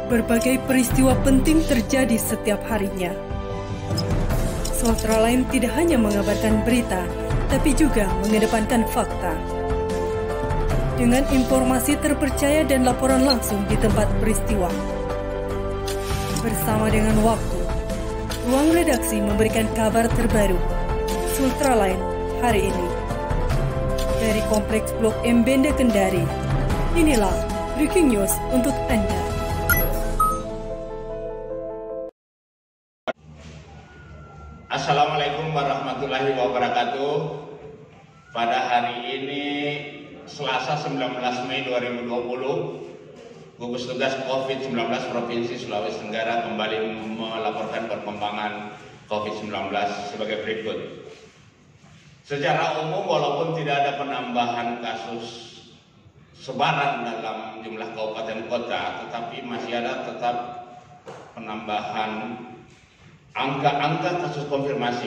Berbagai peristiwa penting terjadi setiap harinya. Sultraline tidak hanya mengabarkan berita, tapi juga mengedepankan fakta. Dengan informasi terpercaya dan laporan langsung di tempat peristiwa. Bersama dengan waktu, ruang redaksi memberikan kabar terbaru. Sultraline hari ini. Dari Kompleks Blok M Benda Kendari, inilah Breaking News untuk Anda. Assalamualaikum warahmatullahi wabarakatuh. Pada hari ini Selasa 19 Mei 2020, Gugus Tugas COVID-19 Provinsi Sulawesi Tenggara kembali melaporkan perkembangan COVID-19 sebagai berikut. Secara umum, walaupun tidak ada penambahan kasus sebaran dalam jumlah kabupaten kota, tetapi masih ada tetap penambahan angka-angka kasus konfirmasi,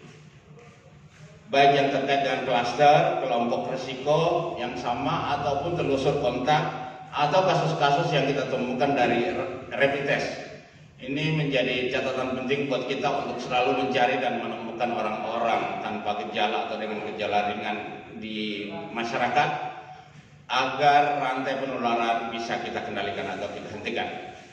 baik yang terkait dengan klaster, kelompok risiko yang sama, ataupun telusur kontak, atau kasus-kasus yang kita temukan dari rapid test. Ini menjadi catatan penting buat kita untuk selalu mencari dan menemukan orang-orang tanpa gejala atau dengan gejala ringan di masyarakat, agar rantai penularan bisa kita kendalikan atau kita hentikan.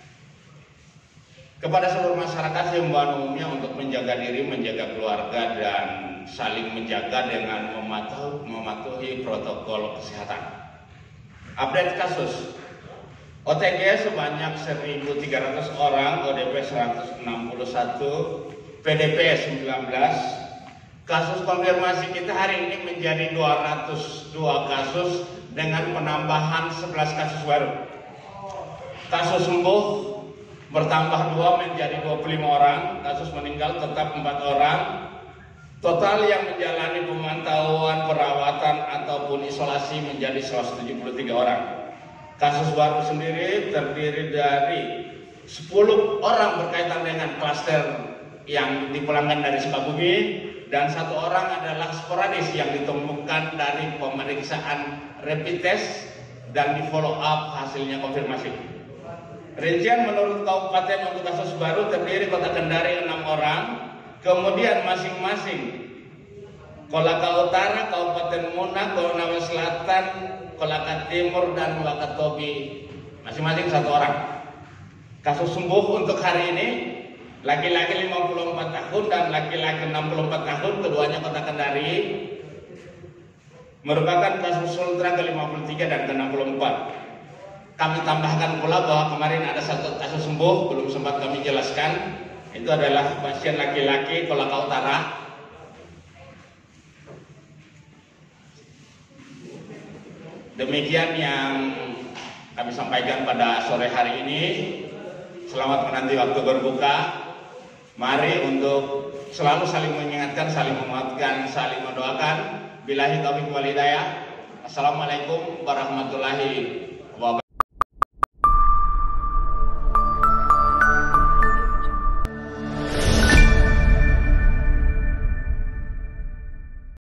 Kepada seluruh masyarakat, himbauan umumnya untuk menjaga diri, menjaga keluarga, dan saling menjaga dengan mematuhi protokol kesehatan. Update kasus. OTG sebanyak 1.300 orang, ODP 161, PDP 19. Kasus konfirmasi kita hari ini menjadi 202 kasus dengan penambahan 11 kasus baru. Kasus sembuh bertambah 2 menjadi 25 orang, kasus meninggal tetap 4 orang. Total yang menjalani pemantauan, perawatan ataupun isolasi menjadi 173 orang. Kasus baru sendiri terdiri dari 10 orang berkaitan dengan klaster yang dipulangkan dari Sukabumi, dan 1 orang adalah sporadis yang ditemukan dari pemeriksaan rapid test dan di follow up hasilnya konfirmasi. Rincian menurut kabupaten untuk kasus baru terdiri Kota Kendari 6 orang, kemudian masing-masing Kolaka Utara, Kabupaten Muna, Kolaka Selatan, Kolaka Timur, dan Wakatobi masing-masing 1 orang. Kasus sembuh untuk hari ini laki-laki 54 tahun dan laki-laki 64 tahun, keduanya Kota Kendari, merupakan kasus Sultra ke-53 dan ke-64. Kami tambahkan pula bahwa kemarin ada 1 kasus sembuh, belum sempat kami jelaskan. Itu adalah pasien laki-laki Kolaka Utara. Demikian yang kami sampaikan pada sore hari ini. Selamat menanti waktu berbuka. Mari untuk selalu saling mengingatkan, saling menguatkan, saling mendoakan. Billahi taufiq wal hidayah. Assalamualaikum warahmatullahi